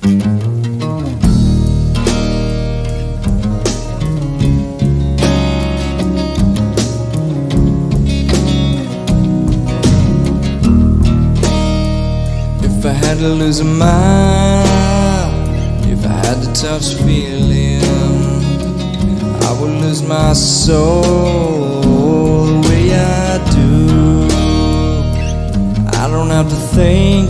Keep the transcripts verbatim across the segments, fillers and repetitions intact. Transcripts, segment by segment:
If I had to lose a mind, if I had to touch feeling, I would lose my soul the way I do. I don't have to think,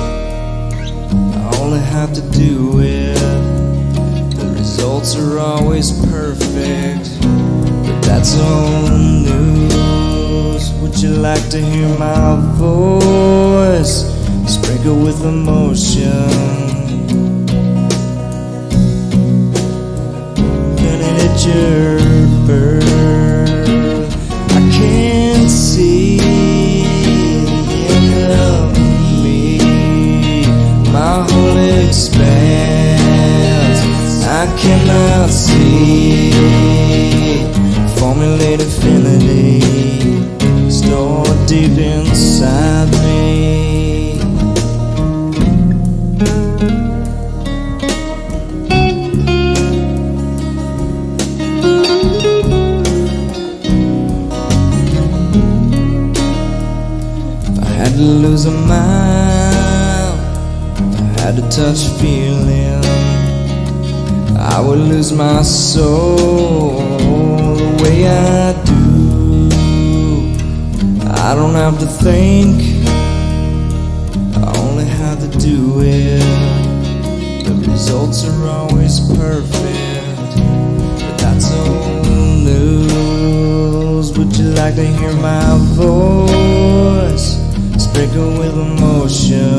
I only have to do it. The results are always perfect, but that's old news. Would you like to hear my voice sprinkle with emotion? Can it hit your birth? I can't see the end of me. My whole expanse I cannot see. Formulate infinity stored deep inside me. To lose a mile, if I had to touch feeling, I would lose my soul the way I do. I don't have to think, I only have to do it. The results are always perfect, but that's old news. Would you like to hear my voice sprinkle with emotion?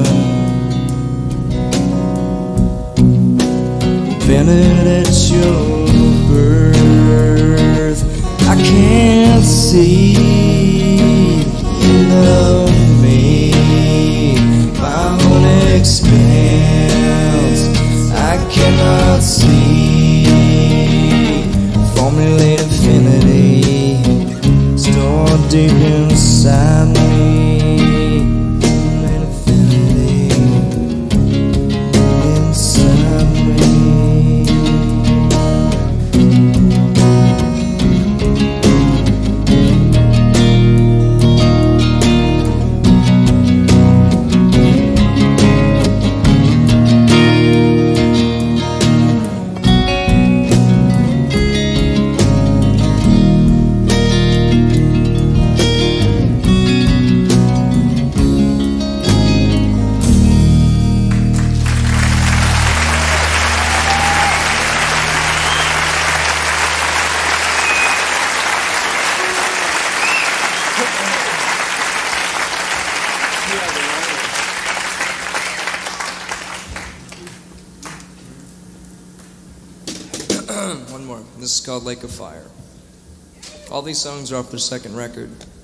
Invented at your birth, I can't see the end of me. My own expanse I cannot see. Formulate infinity stored deep inside me. One more. This is called Lake of Fire. All these songs are off their second record.